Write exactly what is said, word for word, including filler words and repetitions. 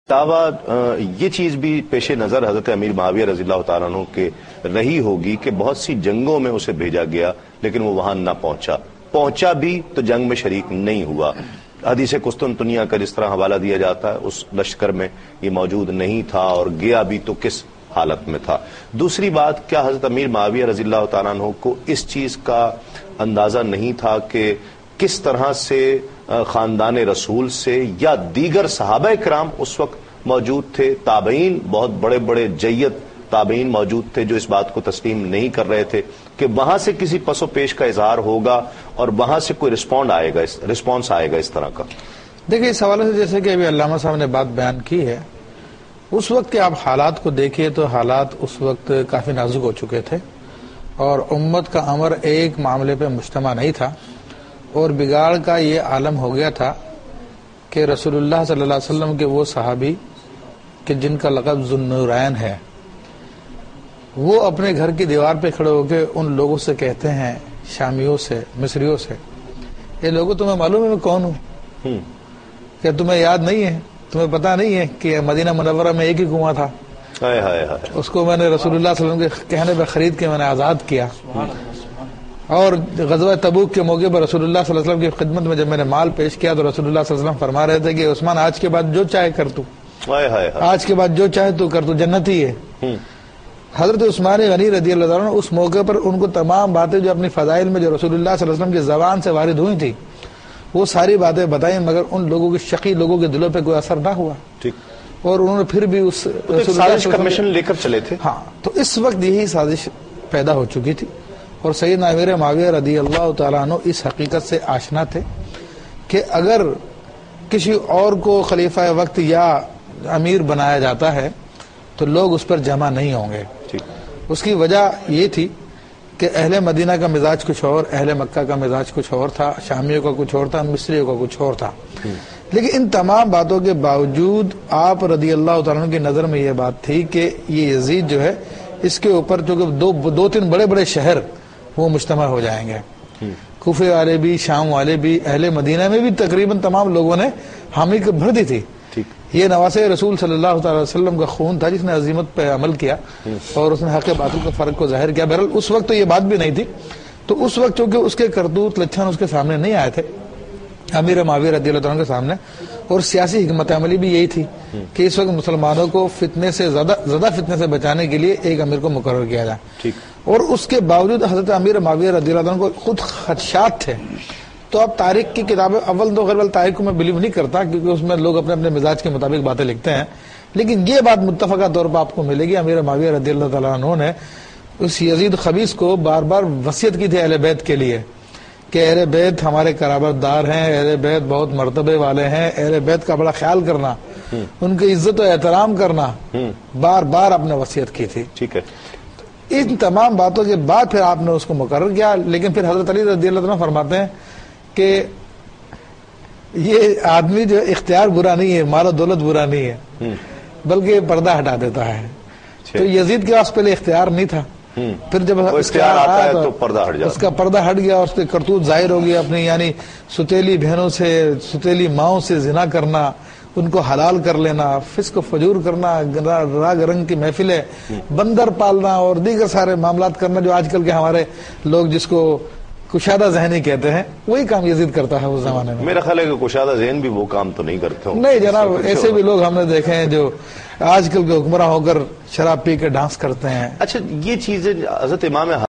علاوہ یہ چیز بھی پیش نظر حضرت امیر معاویہ رضی اللہ تعالیٰ عنہ کے رہی ہوگی کہ بہت سی جنگوں میں اسے بھیجا گیا لیکن وہ وہاں نہ پہنچا پہنچا بھی تو جنگ میں شریک نہیں ہوا. حدیث قسطنطنیہ کا جس طرح حوالہ دیا جاتا ہے اس لشکر میں یہ موجود نہیں تھا اور گیا بھی تو کس حالت میں تھا. دوسری بات، کیا حضرت امیر معاویہ رضی اللہ تعالیٰ عنہ کو اس چیز کا اندازہ نہیں تھا کہ کس طرح سے خاندان رسول سے یا دیگر صحابہ کرام اس وقت موجود تھے، تابعین بہت بڑے بڑے جید تابعین موجود تھے جو اس بات کو تسلیم نہیں کر رہے تھے کہ وہاں سے کسی پس و پیش کا اظہار ہوگا اور وہاں سے کوئی رسپونڈ آئے گا رسپانس آئے گا اس طرح کا؟ دیکھیں، اس حوالے سے جیسے کہ ابھی علامہ صاحب نے بات بیان کی ہے، اس وقت کے آپ حالات کو دیکھیے تو حالات اس وقت کافی نازک ہو چکے تھے اور امت کا امر ایک معاملے پہ مجتمع نہیں تھا اور بگاڑ کا یہ عالم ہو گیا تھا کہ رسول اللہ صلی اللہ علیہ وسلم کے وہ صحابی کہ جن کا لقب ذوالنورین ہے، وہ اپنے گھر کی دیوار پہ کھڑے ہو کے ان لوگوں سے کہتے ہیں، شامیوں سے، مصریوں سے، یہ لوگوں تمہیں معلوم ہے میں کون ہوں؟ کہ تمہیں یاد نہیں ہے، تمہیں پتا نہیں ہے کہ مدینہ منورہ میں ایک ہی کنواں تھا، اس کو میں نے رسول اللہ صلی اللہ علیہ وسلم کے کہنے پہ خرید کے میں نے آزاد کیا. اور غزوہ تبوک کے موقع پر رسول اللہ صلی اللہ علیہ وسلم کی خدمت میں جب میں نے مال پیش کیا تو رسول اللہ صلی اللہ علیہ وسلم فرما رہے تھے کہ عثمان آج کے بعد جو چاہے کر تو، آج کے بعد جو چاہے تو کر تو، جنتی ہے. حضرت عثمان غنی رضی اللہ عنہ اس موقع پر ان کو تمام باتیں جو اپنی فضائل میں جو رسول اللہ صلی اللہ علیہ وسلم کی زبان سے وارد ہوئی تھی وہ ساری باتیں بتائیں، مگر ان لوگوں کے شقی لوگوں کے دلوں پہ کوئی اثر نہ ہوا اور انہوں نے پھر بھی اس سازش کا مشن لے کر چلے تھے. ہاں، تو اس وقت یہی سازش پیدا ہو چکی تھی اور سیدنا امیر معاویہ رضی اللہ تعالیٰ عنہ اس حقیقت سے آشنا تھے کہ اگر کسی اور کو خلیفہ وقت یا امیر بنایا جاتا ہے تو لوگ اس پر جمع نہیں ہوں گے. اس کی وجہ یہ تھی کہ اہل مدینہ کا مزاج کچھ اور، اہل مکہ کا مزاج کچھ اور تھا، شامیوں کا کچھ اور تھا، مصریوں کا کچھ اور تھا. لیکن ان تمام باتوں کے باوجود آپ رضی اللہ تعالیٰ عنہ کی نظر میں یہ بات تھی کہ یہ یزید جو ہے اس کے اوپر چونکہ دو دو تین بڑے بڑے شہر وہ مجتمع ہو جائیں گے، کوفے والے بھی، شام والے بھی، اہل مدینہ میں بھی تقریباً تمام لوگوں نے حامی بھر دی تھی. یہ نواسے رسول صلی اللہ تعالی وسلم کا خون تھا جس نے عظیمت پہ عمل کیا اور اس نے حق باطل کے فرق کو ظاہر کیا. بہرحال اس وقت تو یہ بات بھی نہیں تھی، تو اس وقت چونکہ اس کے کرتوت لچھن اس کے سامنے نہیں آئے تھے امیر معاویہ رضی اللہ عنہ کے سامنے، اور سیاسی حکمت عملی بھی یہی تھی کہ اس وقت مسلمانوں کو فتنے سے زیادہ زیادہ فتنے سے بچانے کے لیے ایک امیر کو مقرر کیا جائے. اور اس کے باوجود حضرت امیر معاویہ رضی اللہ عنہ کو خود خدشات تھے. تو اب تاریخ کی کتابیں، اول تو غیر تاریخ کو میں بلیو نہیں کرتا کیونکہ اس میں لوگ اپنے اپنے مزاج کے مطابق باتیں لکھتے ہیں، لیکن یہ بات متفقہ طور پر آپ کو ملے گی امیر معاویہ رضی اللہ تعالیٰ عنہ نے اس یزید خبیث کو بار بار وصیت کی تھی اہل بیت کے لیے کہ اہل بیت ہمارے قرابت دار ہیں، اہل بیت بہت مرتبے والے ہیں، اہل بیت کا بڑا خیال کرنا، ان کی عزت و احترام کرنا، بار بار آپ نے وصیت کی تھی. ٹھیک ہے، ان تمام باتوں کے بعد پھر آپ نے اس کو مقرر کیا. لیکن پھر حضرت علی رضی اللہ عنہ فرماتے ہیں کہ یہ آدمی جو اختیار برا نہیں ہے، مال و دولت برا نہیں ہے، بلکہ پردہ ہٹا دیتا ہے. تو یزید کے پاس پہلے اختیار نہیں تھا، پھر جب اختیار آیا تو پردہ ہٹ اس کا پردہ ہٹ گیا اور اس کے کرتوت ظاہر ہو گیا. اپنی یعنی ستیلی بہنوں سے، ستیلی ماؤں سے زنا کرنا، ان کو حلال کر لینا، فسق و فجور کرنا، راگ رنگ کی محفلیں، بندر پالنا اور دیگر سارے معاملات کرنا جو آج کل کے ہمارے لوگ جس کو کشادہ ذہنی کہتے ہیں، وہی کام یزید کرتا ہے اس زمانے میں. میرا خیال ہے کہ کشادہ ذہن بھی وہ کام تو نہیں کرتے ہوں. نہیں جناب، ایسے بھی لوگ ہم نے دیکھے ہیں جو آج کل کے حکمراں ہو کر شراب پی کے ڈانس کرتے ہیں. اچھا، یہ چیزیں حضرت امام